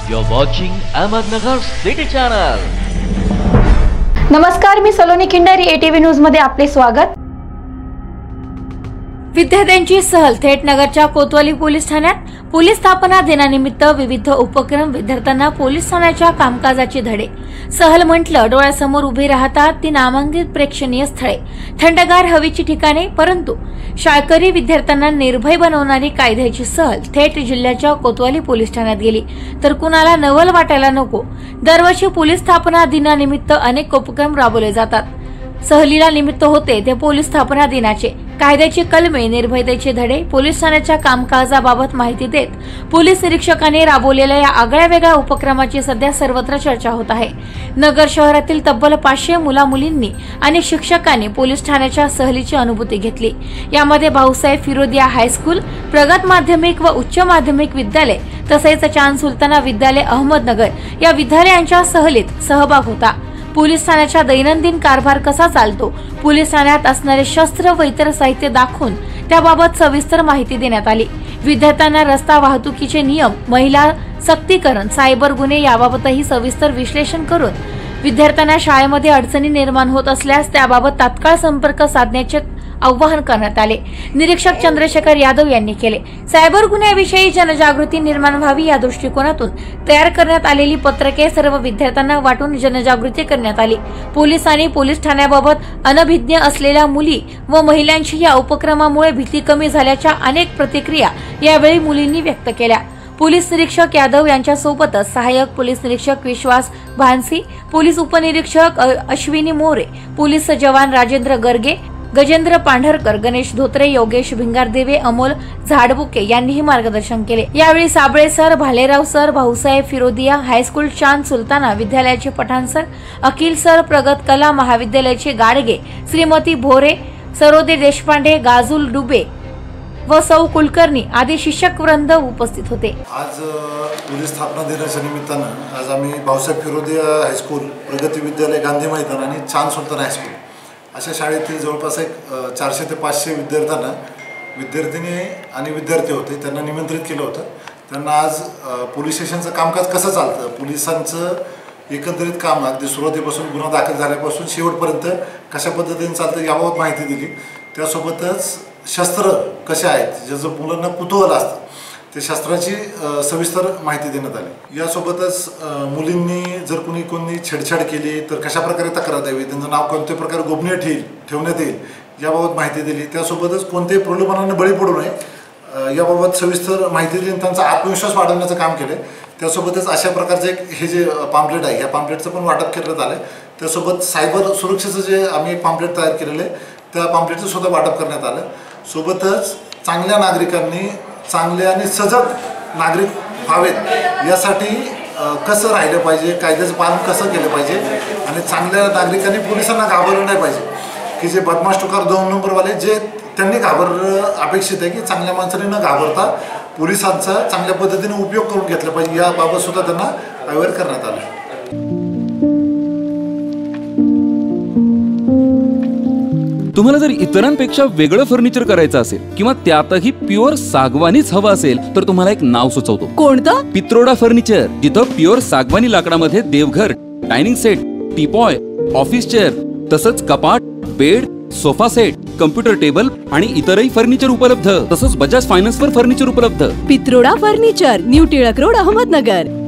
You're watching Ahmednagar City Channel. नमस्कार, मी Saloni Khindari, ATV news मध्ये आपले स्वागत। विद्यार्थ्यांची सहल थेट नगरच्या कोतवाली पोलीस ठाण्यात। पोलीस स्थापना दिनानिमित्त विविध उपक्रम, विद्यार्थ्यांना पोलीस ठाण्याच्या कामकाजाचे धडे। सहल म्हटलं डोळ्यासमोर उभी राहतात ती नामांकित प्रेक्षणीय स्थळे, थंडगार हवेची ठिकाणे, परंतु शाळकरी विद्यार्थ्यांना निर्भय बनवणारी कायद्याची सहल थेट जिल्ह्याच्या कोतवाली पोलीस ठाण्यात गेली तर कुणाला नवल वाटायला नको। दरवर्षी पोलीस स्थापना दिनानिमित्त अनेक उपक्रम राबवले जातात। सहलीला निमित्त होते ते पोलीस स्थापना दिनाचे। कायद्याची कलमे, निर्भयतेचे धडे, पोलीस ठाण्याच्या कामकाजाबाबत माहिती देत पोलीस निरीक्षकांनी राबवलेल्या या आगळ्या वेगळ्या उपक्रमाची सध्या सर्वत्र चर्चा होत आहे। नगर शहरातील तब्बल 500 मुला-मुलींनी आणि शिक्षकांनी पोलीस ठाण्याच्या सहलीची अनुभूती घेतली। यामध्ये भाऊसाहेब फिरोदिया हायस्कूल, प्रगत माध्यमिक व उच्च माध्यमिक विद्यालय तसेच चांद सुलताना विद्यालय अहमदनगर या विद्यालयांच्या सहलीत सहभाग होता। पोलीस ठाण्याचा दैनंदिन कारभार कसा चालतो, पोलीस ठाण्यात असणारे शस्त्र व इतर साहित्य दाखवून त्याबाबत सविस्तर माहिती देण्यात आली। विद्यार्थ्यांना रस्ता वाहतुकीचे नियम, महिला सक्तीकरण, सायबर गुन्हे याबाबतही सविस्तर विश्लेषण करून विद्यार्थ्यांना शाळेमध्ये अडचणी निर्माण होत असल्यास त्याबाबत तात्काळ संपर्क साधण्याचे आवाहन करण्यात आले। निरीक्षक चंद्रशेखर यादव यांनी केले। सायबर गुन्ह्याविषयी जनजागृती निर्माण व्हावी या दृष्टिकोनातून तयार करण्यात आलेली पत्रके सर्व विद्यार्थ्यांना वाटून जनजागृती करण्यात आली। पोलिसांनी पोलीस ठाण्याबाबत अनभिज्ञ असलेल्या मुली व महिलांची या उपक्रमामुळे भीती कमी झाल्याच्या अनेक प्रतिक्रिया यावेळी मुलींनी व्यक्त केल्या। पोलीस निरीक्षक यादव यांच्या सोबतच सहाय्यक पोलीस निरीक्षक विश्वास भानसी, पोलीस उपनिरीक्षक अश्विनी मोरे, पोलीस जवान राजेंद्र गर्गे, गजेंद्र पांढरकर, गणेश धोत्रे, योगेश भिंगारदेवे, अमोल झाडबुके यांनीही मार्गदर्शन केले। यावेळी Sable sir, Bhalerao sir, Bhausaheb Firodia high school Chand Sultana विद्यालयाचे पठाण सर, अखिल सर, प्रगत कला महाविद्यालयाचे गाडगे, श्रीमती भोरे, सरोदे देशपांडे, गाजुल डुबे व सौ कुलकर्णी आदी शिक्षक वृंद उपस्थित होते। आज पोलीस स्थापना दिनाच्या निमित्तानं आज आम्ही भाऊसाहेब फिरोदिया हायस्कूल, प्रगती विद्यालय गांधी मैदान आणि चांद सुलताना हायस्कूल अशा शाळेतील जवळपास एक 400 ते 500 विद्यार्थ्यांना, विद्यार्थिनी आणि विद्यार्थी होते, त्यांना निमंत्रित केलं होतं। त्यांना आज पोलीस स्टेशनचं कामकाज कसं चालतं, पोलिसांचं एकंदरीत काम अगदी सुरुवातीपासून गुन्हा दाखल झाल्यापासून शेवटपर्यंत कशा पद्धतीने चालतं याबाबत माहिती दिली। त्यासोबतच शस्त्र कसे आहेत, ज्याचं मुलांना कुतूहल असतं ते शस्त्राची सविस्तर माहिती देण्यात आली। यासोबतच मुलींनी जर कोणी छेडछाड केली तर कशा प्रकारे तक्रार द्यावी, त्यांचं नाव कोणत्या प्रकारे गोपनीय ठेवण्यात येईल याबाबत माहिती दिली। त्यासोबतच कोणत्याही प्रलोभनाने बळी पडू नये याबाबत सविस्तर माहिती देऊन त्यांचा आत्मविश्वास वाढवण्याचं काम केलं। त्यासोबतच अशा प्रकारचे हे जे पॅम्पलेट आहे, या पॅम्पलेटचं पण वाटप करण्यात आलं। त्यासोबत सायबर सुरक्षेचं जे आम्ही एक पॅम्पलेट तयार केलेलं आहे त्या पॅम्पलेटचं सुद्धा वाटप करण्यात आलं। सोबतच चांगल्या नागरिकांनी चांगले आणि सजग नागरिक व्हावेत यासाठी कसं राहिलं पाहिजे, कायद्याचं पालन कसं केलं पाहिजे आणि चांगल्या नागरिकांनी पोलिसांना घाबरलं नाही पाहिजे की जे बदमाश टुकार 2 नंबरवाले जे त्यांनी घाबरलं अपेक्षित आहे की चांगल्या माणसांनी न घाबरता पोलिसांचा चांगल्या पद्धतीने उपयोग करून घेतला पाहिजे याबाबत सुद्धा त्यांना अवेअर करण्यात आलं। तुम्हाला जर इतरांपेक्षा वेगळं फर्निचर करायचं असेल किंवा त्यातही प्युअर सागवानीच हवं असेल तर तुम्हाला एक नाव सुचवतो। कोणतं? पित्रोडा फर्निचर, जिथं प्युअर सागवानी लाकडामध्ये देवघर, dining set, teapoy, office chair तसंच कपाट, bed, sofa set, computer table आणि इतरही फर्निचर उपलब्ध, तसंच बजाज फायनान्सवर फर्निचर उपलब्ध। Pitroda furniture, new Tilak road, Ahmednagar.